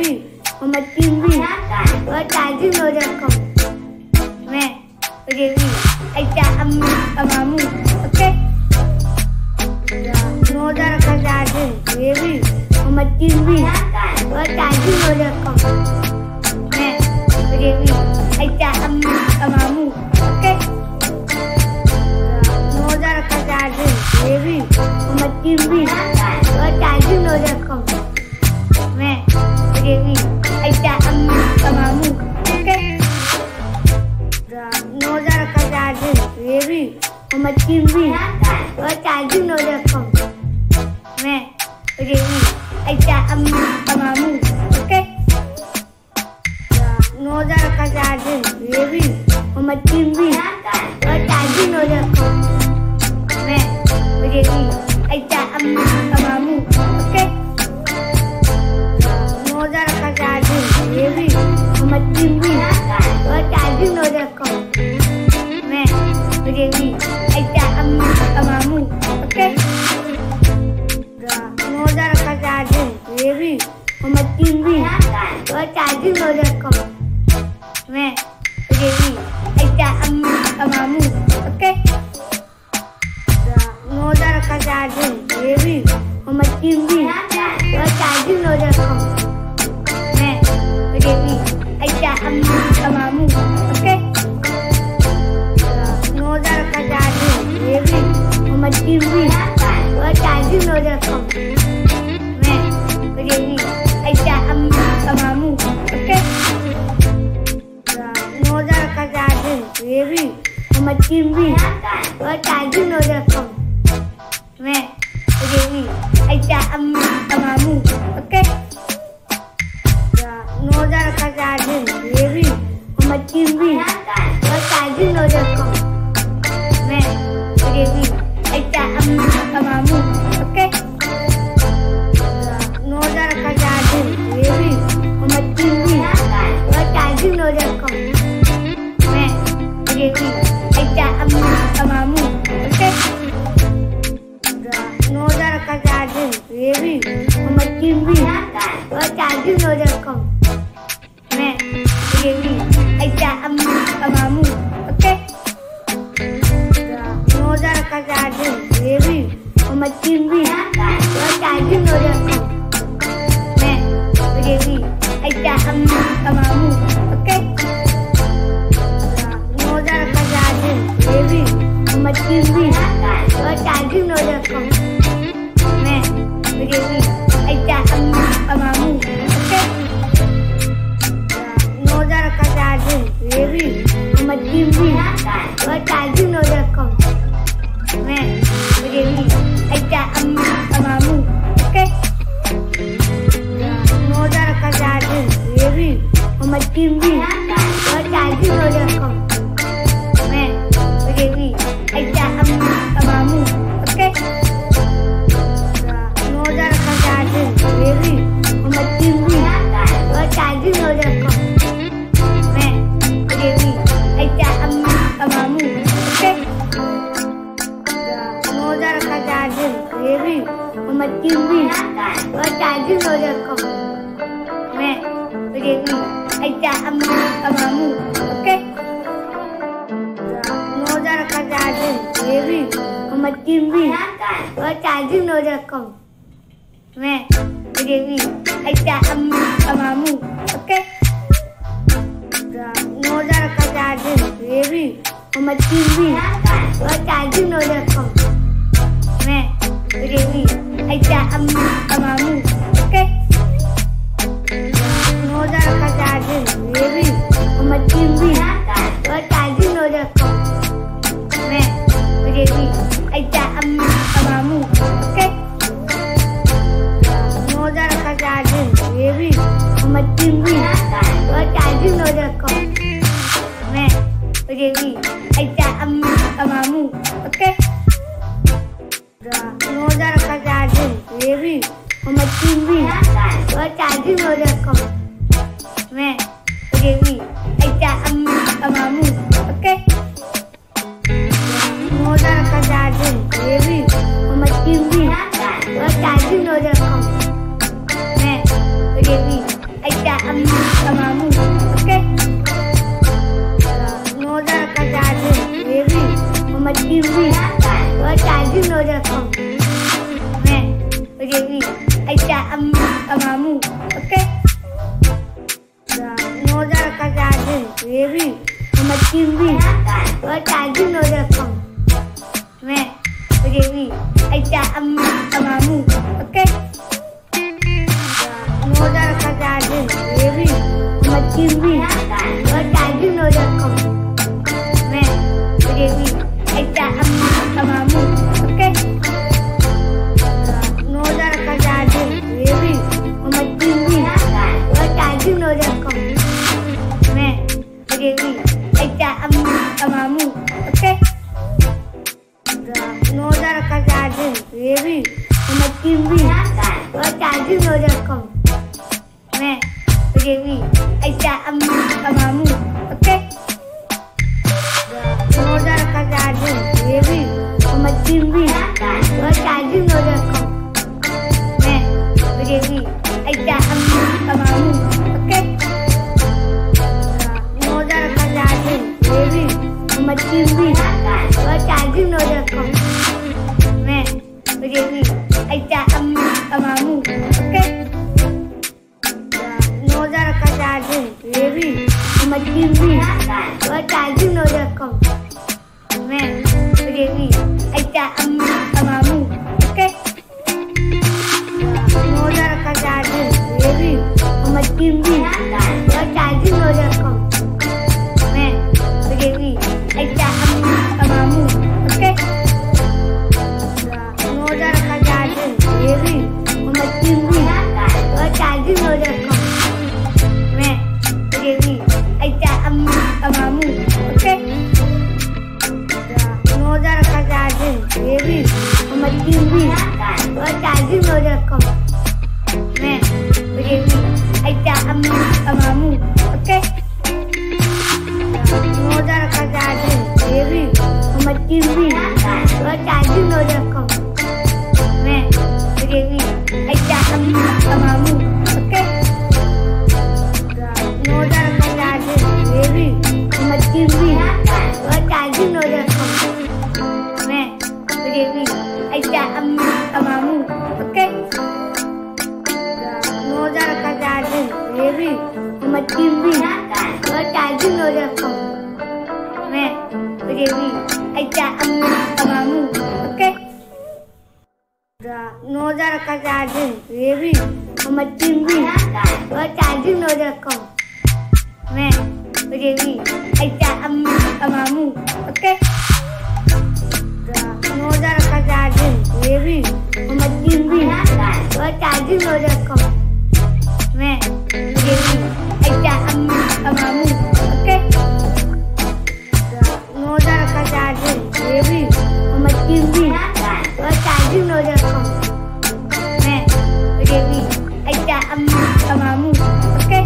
baby, Mama TV, what charging no come. Man, baby, I got a mamu, okay? No that charging, baby, Mama TV, what charging no come. Man, baby, I got a mamu, okay? No that charging, baby, Mama TV, what charging no come. Man, baby, I got a mamu, okay? No that charging, baby, Mama TV, what charging no come. Man, baby, I got a mamu, okay? No that charging, baby, Mama TV, what charging no come. Man, baby, I got a mamu, okay? No that charging, baby, Mama TV, what charging no come. Man, baby, I got a mamu, okay? No that charging, baby, Mama TV, what charging no come. Man, baby, I got a mamu, okay? No that charging, baby, Mama TV, what charging no come. Man, baby, I got a mamu, okay? No that charging, baby, Mama TV, what charging no come. Man, baby, I got a mamu, okay? No that charging, baby, Mama TV, what charging no come. Man, baby, I got a mamu, okay? No that charging, baby, Mama TV, what charging no come. Man, baby, I got a mamu, okay? No that charging, baby, Mama TV, what charging no come. Man, baby, I got a mamu, okay? No that charging, baby, Mama TV, what charging no come. Man, baby, I got a mamu, okay? No that charging, baby, Mama TV, what charging no come. Man, baby, I got a mamu, okay? No that charging, baby, Mama TV, what charging no come. Man, baby, I got a mamu, okay? No that charging, baby, Mama TV, what charging no come. Man, baby, I got a mamu, okay? No that charging, baby, Mama TV, what charging no come. Man, baby, I got a mamu, okay? No that charging, baby, Mama TV, what charging no come. Man, baby, I got a mamu, okay? No that charging, baby, Mama TV, what charging no come. Man, baby, I got a mamu, okay? No that charging, baby, Mama TV, what charging no come. Man, baby, I got a mamu, okay? No that charging, baby, Mama TV, what charging no come. Man, baby, I got a mamu, okay? No that charging, baby, Mama TV, what charging no come. Man, baby, I got a mamu, okay? No that charging, baby, Mama TV, what charging no come. Man, baby, I got a mamu, okay? No that charging, baby, Mama TV, what charging no come. Man, baby, I got a mamu, okay? No that charging, baby, Mama TV, what charging no come. Man, baby, I Dewi, Aisyah, Amamu, okay? Nodar Kazadin, Dewi, Amatimbi, Tajin.com. मैं Dewi, Aisyah, Amamu, okay? Nodar Kazadin, Dewi, Amatimbi, Tajin.com. मैं Dewi, Aisyah, Amamu, okay? Nodar Kazadin, Dewi, Amatimbi, Tajin.com. मैं Dewi, Aisyah, Amamu, okay? Nodar Kazadin, Dewi, Amatimbi, Tajin.com. मैं Dewi, Aisyah, Amamu, okay? Nodar Kazadin, Dewi, Amatimbi, Tajin.com. मैं Dewi, Aisyah, Amamu, okay? Nodar Kazadin, Dewi, Amatimbi, Tajin.com. मैं Dewi, Aisyah, Amamu, okay? Nodar Kazadin, Dewi, Amatimbi, Tajin.com. मैं Dewi, Aisyah, Amamu, okay? Nodar Kazadin, Dewi, Amatimbi, Tajin.com. मैं Dewi, Aisyah, Amamu, okay? Nodar Kazadin, Dewi, Amatimbi, Tajin.com. मैं Dewi, Aisyah, Amamu, okay? Nodar Kazadin, Dewi, Amatimbi, Tajin.com. मैं Dewi, Aisyah, Amamu, okay? Nodar Kazadin, Dewi, Amatimbi, Tajin.com. मैं Dewi, Aisyah, Amamu, okay? Nodar Kazadin, Dewi, Amatimbi, Tajin.com. मैं Dewi, Aisyah, Amamu, okay? Nodar Kazadin, Dewi, Amatimbi, Tajin.com. मैं Dewi, Aisyah, Amamu, okay? Nodar Kazadin, Dewi, Amatimbi, Tajin.com. मैं Dewi, Aisyah, Amamu, okay? Nodar Kazadin, Dewi, Amatimbi, Tajin.com. मैं Dewi, Aisyah, Amamu, okay? Nodar Kazadin, Dewi, Amatimbi, Tajin.com. मैं Dewi, Aisyah, Amamu, okay?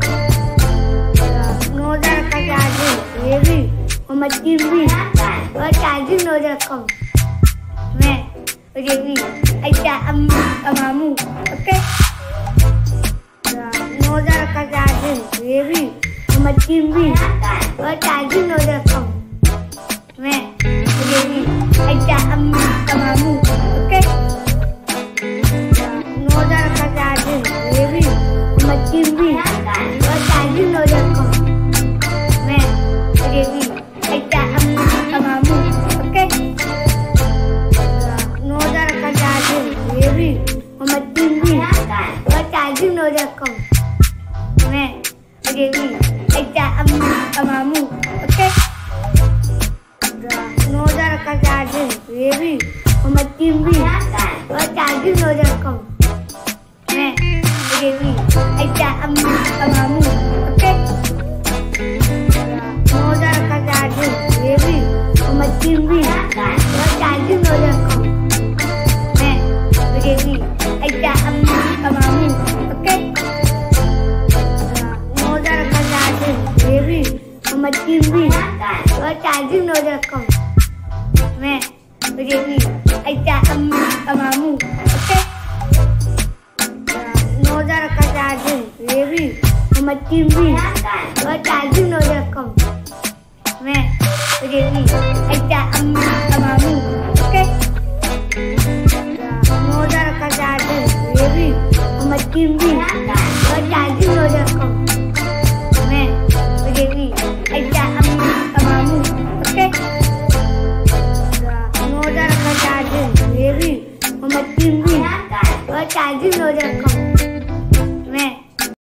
Nodar Kazadin, Dewi, Amatimbi, Tajin.com. मैं Dewi, Aisyah, Amamu, okay? Nodar Kazadin, Dewi, Amatimbi, Tajin.com. मैं Dewi, Aisyah, Amamu, okay? Nodar Kazadin, Dewi, Amatimbi, Tajin.com. मैं Dewi, Aisyah, Amamu, okay? Nodar Kazadin, Dewi, Amatimbi, Tajin.com. मैं Dewi, Aisyah, Amamu, okay? Nodar Kazadin, Dewi, Amatimbi, Tajin.com. मैं Dewi, Aisyah, Amamu, okay? Nodar Kazadin, Dewi, Amatimbi, Tajin.com. मैं Dewi, Aisyah, Amamu, okay? Nodar Kazadin, Dewi, Amatimbi, Tajin.com. मैं Dewi, Aisyah, Amamu, okay? Nodar Kazadin, Dewi, Amatimbi, Tajin.com. मैं Dewi, Aisyah, Amamu, okay? Nodar Kazadin, tinggi. Jadi noda kau. Meh, Dewi, ajak amamu. Okey? Noda kau jadi Dewi, tinggi. Jadi noda